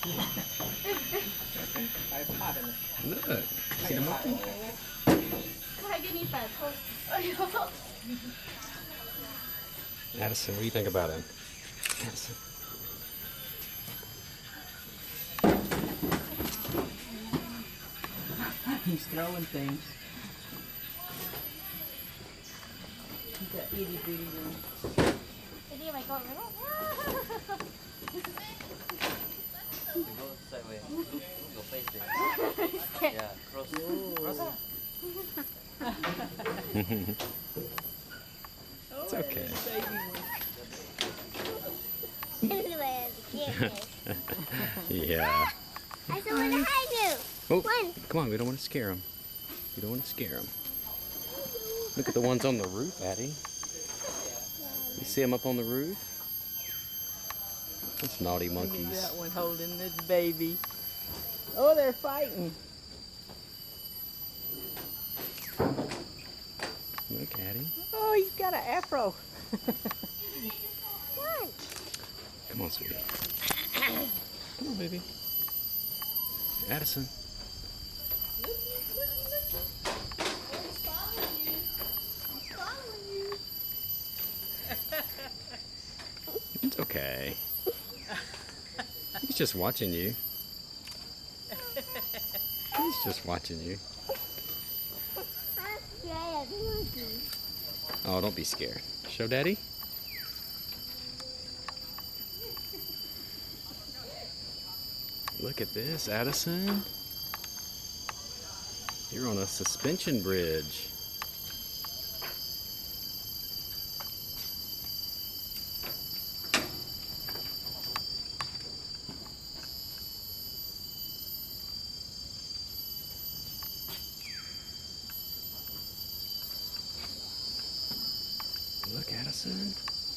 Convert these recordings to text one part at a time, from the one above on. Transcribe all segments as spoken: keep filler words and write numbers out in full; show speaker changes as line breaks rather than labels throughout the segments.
Look, see the monkey? Addison, what do you think about him? Addison.
He's throwing things. He's got itty bitty one.
Jadi my god,
Go sideways. Go face there. Yeah, cross. Cross up.
It's okay. Yeah.
I said, what did I do?
Oh,
One.
come on, we don't want to scare him. We don't want to scare him. Look at the ones on the roof, Addie. You see them up on the roof? Those naughty monkeys.
That one holding this baby. Oh, they're fighting.
Look, Addie.
Oh, he's got an afro.
One.
Come on, sweetie. Come on, baby. Addison. It's okay. He's just watching you. He's just watching you.
I'm scared of monkeys.
Oh, don't be scared. Show Daddy. Look at this, Addison. You're on a suspension bridge. Look, Addison.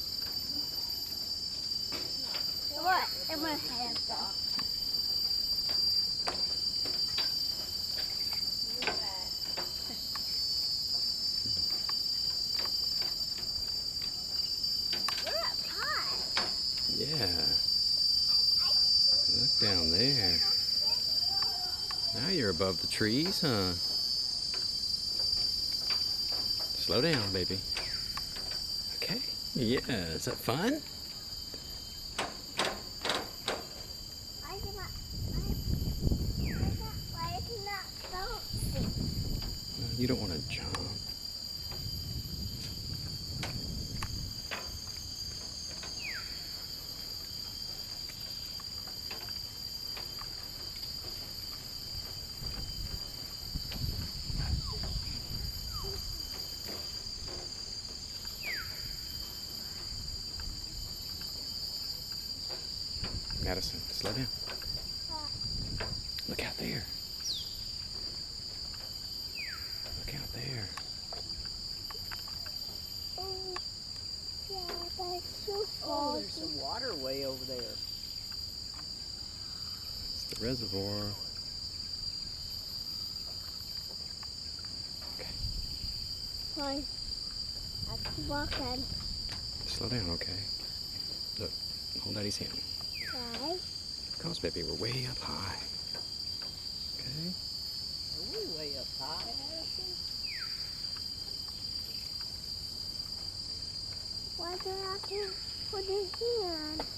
What? I'm gonna have that. We're up high.
Yeah. Look down there. Now you're above the trees, huh? Slow down, baby. Okay. Yeah, is that fun?
Why is it not, why, why is it not bouncing?
You don't want to jump. Addison, slow down. Look out there. Look out there.
Oh, yeah, that's so
Oh, there's
foggy.
some water way over there.
It's the reservoir. Okay.
Fine. I can walk in.
Slow down, okay? Look, hold Daddy's hand.
Why?
Because, baby, we're way up high. Okay?
Are we way up high, Addison?
Why do I have to put it here?